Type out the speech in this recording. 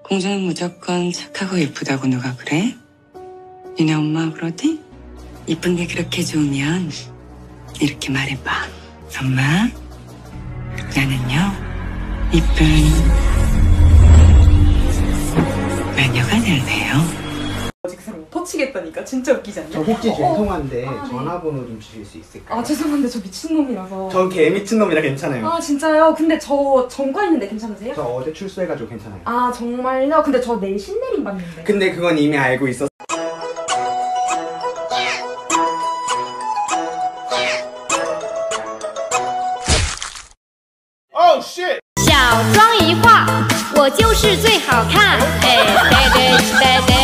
공주는 무조건 착하고 예쁘다고 누가 그래? 니네 엄마 그러지? 이쁜 게 그렇게 좋으면 이렇게 말해봐. 엄마, 나는요 이쁜 마녀가 될래요. 직사람 터치겠다니까. 진짜 웃기지 않냐? 저 혹시 죄송한데 네. 전화번호 좀 주실 수 있을까요? 아 죄송한데 저 미친놈이라서. 전 개 미친놈이라 괜찮아요. 아 진짜요? 근데 저 전과 있는데 괜찮으세요? 저 어제 출소해가지고 괜찮아요. 아 정말요? 근데 저 내일 신내림 받는데. 근데 그건 이미 알고 있었어. 小妆一化，我就是最好看。哎，对对对对。